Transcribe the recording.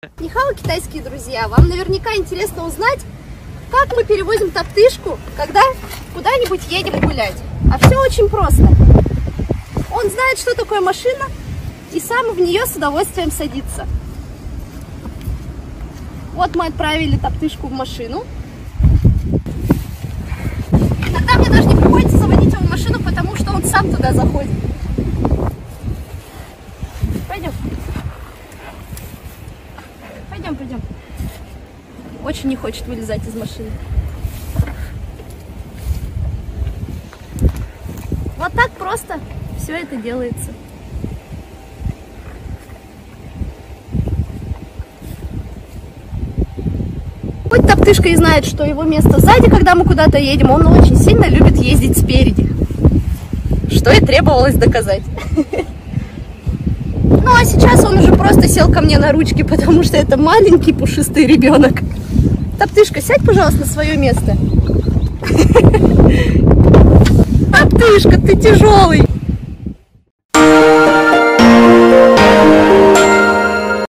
Нихао, китайские друзья, вам наверняка интересно узнать, как мы перевозим топтышку, когда куда-нибудь едем гулять. А все очень просто. Он знает, что такое машина, и сам в нее с удовольствием садится. Вот мы отправили топтышку в машину. Иногда мне даже не приходится заводить его в машину, потому что он сам туда заходит. Пойдем. Пойдем. Очень не хочет вылезать из машины. Вот так просто все это делается. Хоть топтышка и знает, что его место сзади, когда мы куда-то едем, он очень сильно любит ездить спереди. Что и требовалось доказать. Ну а сейчас он уже просто сел ко мне на ручки, потому что это маленький пушистый ребенок. Топтышка, сядь, пожалуйста, на свое место. Топтышка, ты тяжелый.